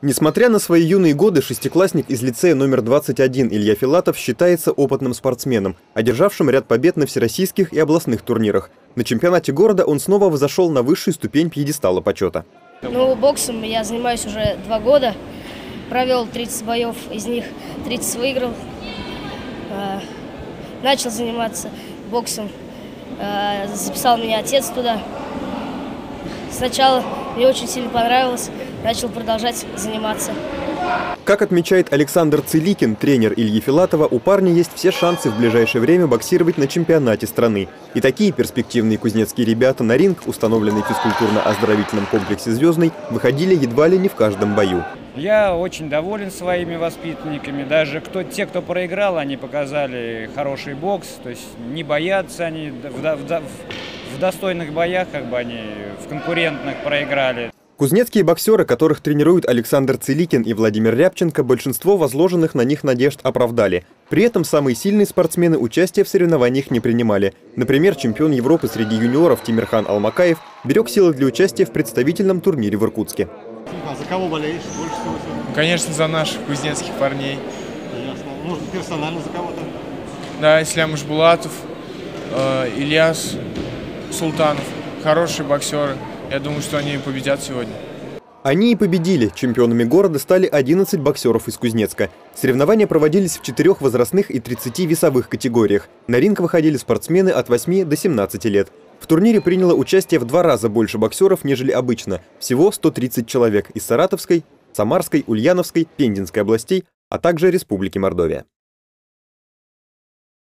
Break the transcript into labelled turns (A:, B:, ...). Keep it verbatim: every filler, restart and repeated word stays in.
A: Несмотря на свои юные годы, шестиклассник из лицея номер двадцать один Илья Филатов считается опытным спортсменом, одержавшим ряд побед на всероссийских и областных турнирах. На чемпионате города он снова взошел на высшую ступень пьедестала почета.
B: Ну, боксом я занимаюсь уже два года. Провел тридцать боев, из них тридцать выиграл. Начал заниматься боксом. Записал меня отец туда. Сначала мне очень сильно понравилось, начал продолжать заниматься.
A: Как отмечает Александр Циликин, тренер Ильи Филатова, у парня есть все шансы в ближайшее время боксировать на чемпионате страны. И такие перспективные кузнецкие ребята на ринг, установленный в физкультурно-оздоровительном комплексе «Звездный», выходили едва ли не в каждом бою.
C: Я очень доволен своими воспитанниками. Даже кто, те, кто проиграл, они показали хороший бокс. То есть не боятся они в, в, в достойных боях, как бы они в конкурентных проиграли.
A: Кузнецкие боксеры, которых тренируют Александр Циликин и Владимир Рябченко, большинство возложенных на них надежд оправдали. При этом самые сильные спортсмены участия в соревнованиях не принимали. Например, чемпион Европы среди юниоров Тимирхан Алмакаев берег силы для участия в представительном турнире в Иркутске.
D: А за кого болеешь больше всего сегодня?
E: Конечно, за наших кузнецких парней.
D: Ясно. Может, персонально за кого-то?
E: Да, Ислам Ишбулатов, э, Ильяс Султанов. Хорошие боксеры. Я думаю, что они победят сегодня.
A: Они и победили. Чемпионами города стали одиннадцать боксеров из Кузнецка. Соревнования проводились в четырех возрастных и тридцати весовых категориях. На ринг выходили спортсмены от восьми до семнадцати лет. В турнире приняло участие в два раза больше боксеров, нежели обычно. Всего сто тридцать человек из Саратовской, Самарской, Ульяновской, Пензенской областей, а также Республики Мордовия.